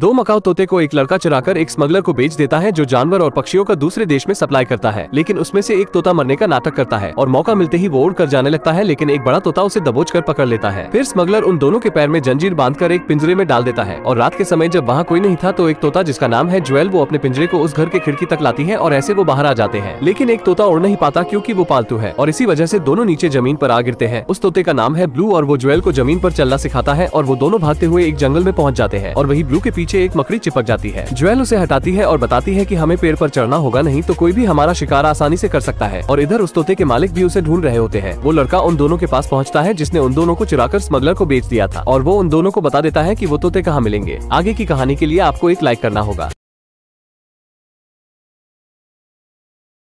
दो मकाऊ तोते को एक लड़का चुराकर एक स्मगलर को बेच देता है, जो जानवर और पक्षियों का दूसरे देश में सप्लाई करता है। लेकिन उसमें से एक तोता मरने का नाटक करता है और मौका मिलते ही वो उड़ कर जाने लगता है, लेकिन एक बड़ा तोता उसे दबोच कर पकड़ लेता है। फिर स्मगलर उन दोनों के पैर में जंजीर बांधकर एक पिंजरे में डाल देता है और रात के समय जब वहाँ कोई नहीं था तो एक तोता जिसका नाम है ज्वेल वो अपने पिंजरे को उस घर के खिड़की तक लाती है और ऐसे वो बाहर आ जाते हैं। लेकिन एक तोता उड़ नहीं पाता क्योंकि वो पालतू है और इसी वजह से दोनों नीचे जमीन पर आ गिरते हैं। उस तोते का नाम है ब्लू और वो ज्वेल को जमीन पर चलना सिखाता है और वो दोनों भागते हुए एक जंगल में पहुंच जाते हैं और वही ब्लू के पीछे एक मकड़ी चिपक जाती है। ज्वेल उसे हटाती है और बताती है कि हमें पेड़ पर चढ़ना होगा, नहीं तो कोई भी हमारा शिकार आसानी से कर सकता है। और इधर उस तोते के मालिक भी उसे ढूंढ रहे होते हैं। वो लड़का उन दोनों के पास पहुंचता है जिसने उन दोनों को चुराकर स्मगलर को बेच दिया था और वो उन दोनों को बता देता है कि वो तोते कहाँ मिलेंगे। आगे की कहानी के लिए आपको एक लाइक करना होगा।